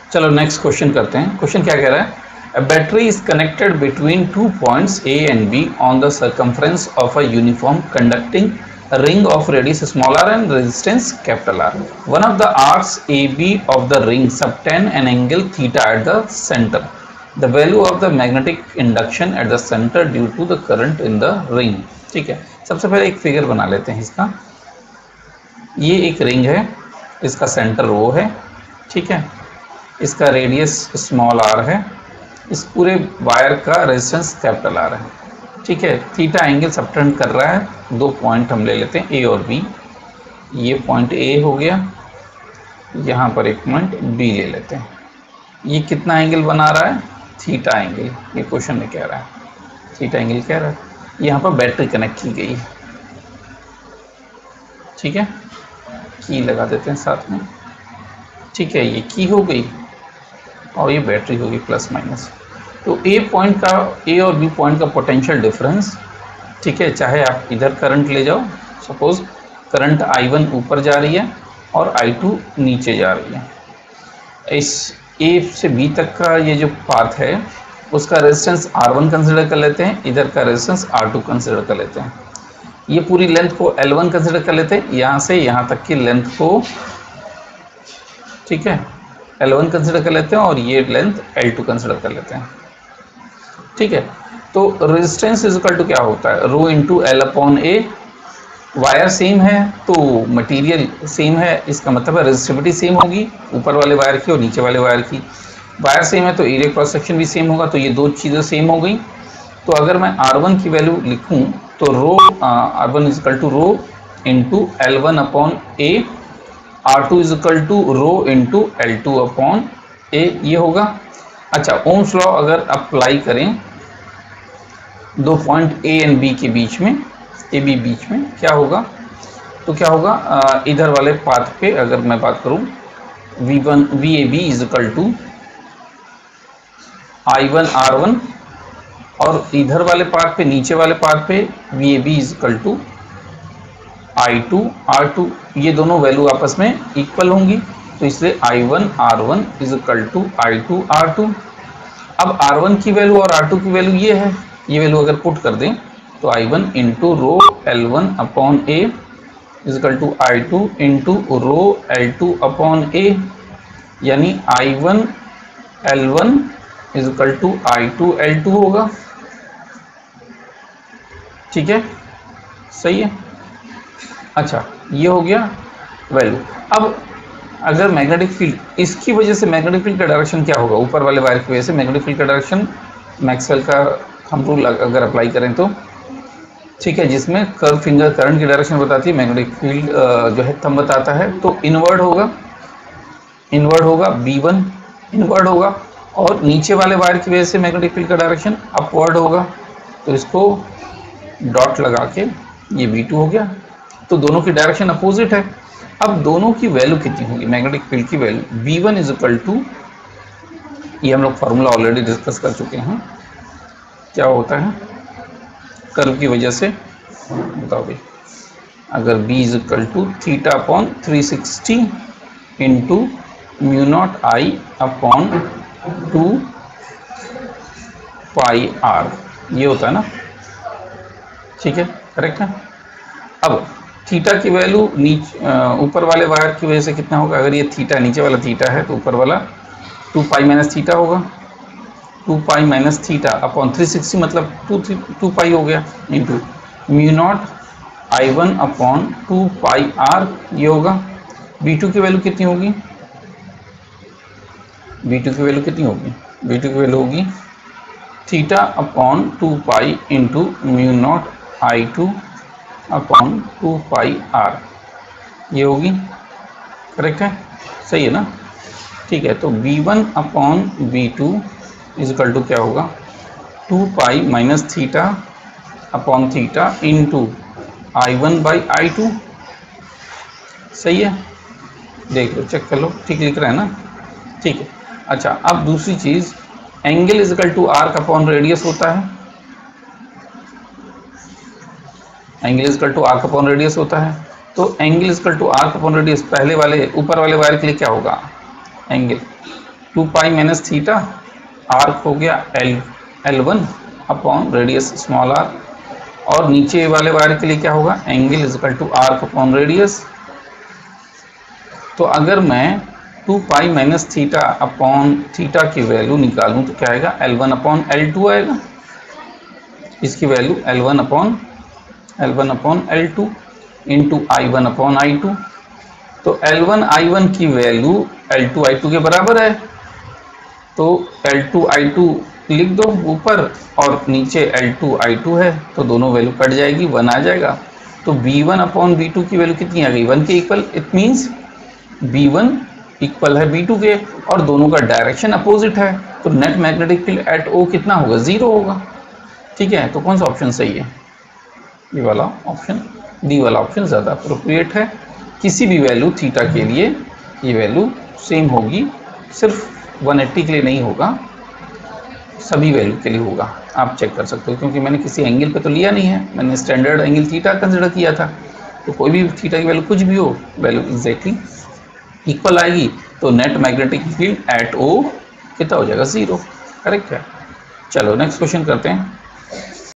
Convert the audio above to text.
चलो next question करते हैं। क्वेश्चन क्या कह रहा है, A battery is connected between 2 points A and B on the circumference of a uniform conducting ring of radius smaller and resistance capital R. One of the arcs AB of the ring subtend an angle theta at the center. The value of the magnetic induction at the center due to the current in the ring. ठीक है, सबसे पहले एक figure बना लेते हैं इसका। ये एक रिंग है, इसका सेंटर O है, ठीक है, इसका रेडियस स्मॉल r है, इस पूरे वायर का रेजिस्टेंस कैपिटल R है, ठीक है। थीटा एंगल सबटेंड कर रहा है, दो पॉइंट हम ले लेते हैं A और B। ये पॉइंट A हो गया, यहाँ पर एक पॉइंट B ले लेते हैं। ये कितना एंगल बना रहा है, थीटा एंगल। ये क्वेश्चन में कह रहा है थीटा एंगल कह रहा है। यहाँ पर बैटरी कनेक्ट की गई है, ठीक है, की लगा देते हैं साथ में, ठीक है। ये की हो गई और ये बैटरी होगी प्लस माइनस। तो ए पॉइंट का, ए और बी पॉइंट का पोटेंशियल डिफरेंस, ठीक है, चाहे आप इधर करंट ले जाओ, सपोज करंट I1 ऊपर जा रही है और I2 नीचे जा रही है। इस ए से बी तक का ये जो पाथ है उसका रेजिस्टेंस R1 कंसिडर कर लेते हैं, इधर का रेजिस्टेंस R2 कंसिडर कर लेते हैं। ये पूरी लेंथ को L1 कंसिडर कर लेते हैं, यहाँ से यहाँ तक की लेंथ को, ठीक है, L1 कंसिडर कर लेते हैं और ये लेंथ L2 कंसिडर कर लेते हैं, ठीक है। तो रेजिस्टेंस इज इक्वल टू क्या होता है, rho into L upon A। Wire same है तो मटेरियल सेम है, इसका मतलब है रेजिस्टिविटी सेम होगी ऊपर वाले वायर की और नीचे वाले वायर की। वायर सेम है तो एरिया क्रॉस सेक्शन भी सेम होगा, तो ये दो चीज़ें सेम हो गई। तो अगर मैं R1 की वैल्यू लिखूं तो rho R1 is equal to rho into L1 upon A, R2 is equal to rho into L2 upon A, ये होगा। अच्छा, ओम्स लॉ अगर अप्लाई करें दो पॉइंट A एंड B के बीच में, ए बी बीच में, क्या होगा, तो क्या होगा, इधर वाले पाथ पे अगर मैं बात करूं V A B is equal to I1 R1, और इधर वाले पाथ पे, नीचे वाले पाथ पे V A B is equal to I2 R2। ये दोनों वैल्यू आपस में इक्वल होंगी, तो इसलिए I1 R1 is equal to I2 R2। अब R1 की वैल्यू और R2 की वैल्यू ये है, ये वैल्यू अगर पुट कर दें तो I1 into rho L1 upon A is equal to I2 into rho L2 upon A, यानी I1 L1 is equal to I2 L2 होगा, ठीक है, सही है। अच्छा, ये हो गया वैल्यू। अब अगर मैग्नेटिक फील्ड, इसकी वजह से मैग्नेटिक फील्ड का डायरेक्शन क्या होगा, ऊपर वाले वायर की वजह से मैग्नेटिक फील्ड का डायरेक्शन, मैक्सवेल का हम रूल अगर अप्लाई करें तो, ठीक है, जिसमें कर्व फिंगर करंट की डायरेक्शन बताती है, मैग्नेटिक फील्ड जो है थंब बताता है, तो इनवर्ड होगा, इनवर्ड होगा V1 इनवर्ड होगा, और नीचे वाले वायर की वजह से मैग्नेटिक फील्ड का डायरेक्शन अपवर्ड होगा, तो इसको डॉट लगा के ये V2 हो गया। तो दोनों की डायरेक्शन अपोजिट है। अब दोनों की वैल्यू कितनी होगी, मैग्नेटिक फील्ड की value V1 is equal to, ये हम लोग फार्मूला ऑलरेडी डिस्कस कर चुके हैं, क्या होता है, कर्व की वजह से, बताओ भाई, अगर B is equal to theta upon 360 into mu naught I upon 2 pi R, ये होता है ना, ठीक है, करेक्ट है। अब थीटा की वैल्यू ऊपर वाले वायर की वजह से कितना होगा, अगर ये थीटा नीचे वाला थीटा है तो ऊपर वाला 2 पाई माइनस थीटा होगा, 2 पाई माइनस थीटा अपॉन 360 मतलब 2 पाई हो गया, into mu naught I1 upon 2 pi R, ये होगा। B2 की वैल्यू कितनी होगी, B2 की वैल्यू कितनी होगी, B2 की वैल्यू होगी theta upon 2 pi into mu naught I2 upon 2 pi R, ये होगी, करेक्ट है, सही है ना, ठीक है। तो V1 upon V2 is equal to क्या होगा, 2 pi minus theta upon theta into I1 by I2, सही है, देख लो, चेक कर लो, ठीक लिख रहा है ना, ठीक है। अच्छा, अब दूसरी चीज़, angle is equal to arc upon radius होता है, angle is equal to arc upon radius होता है। तो angle is equal to arc upon radius पहले वाले ऊपर वाले वायर के लिए क्या होगा, angle 2 pi minus theta, arc हो गया L1 upon radius small are, और नीचे वाले वायर के लिए क्या होगा, angle is equal to arc upon radius. तो अगर मैं 2 pi minus theta upon theta की वैल्यू निकालूं तो क्या आएगा, L1 अपॉन L2 आएगा। इसकी value L1 upon L2 into I1 upon I2। तो L1 I1 की वैल्यू L2 I2 के बराबर है, तो L2 I2 लिख दो ऊपर और नीचे L2 I2 है, तो दोनों वैल्यू कट जाएगी, 1 आ जाएगा। तो B1 अपॉन B2 की वैल्यू कितनी आ गई, 1 के equal. It means B1 equal है B2 के, और दोनों का डायरेक्शन अपोजिट है, तो net magnetic field at O कितना होगा, 0 होगा। ठीक है, तो कौन सा ऑप्शन सही है, ये वाला ऑप्शन, डी वाला ऑप्शन ज़्यादा अप्रोप्रिएट है। किसी भी वैल्यू थीटा के लिए ये वैल्यू सेम होगी, सिर्फ 180 के लिए नहीं होगा, सभी वैल्यू के लिए होगा। आप चेक कर सकते हो, क्योंकि मैंने किसी एंगल पे तो लिया नहीं है, मैंने स्टैंडर्ड एंगल थीटा कंसिडर किया था। तो कोई भी थीटा की वैल्यू कुछ भी हो, वैल्यू एग्जैक्टली इक्वल आएगी, तो net magnetic field at O कितना हो जाएगा, 0। करेक्ट है। चलो नेक्स्ट क्वेश्चन करते हैं।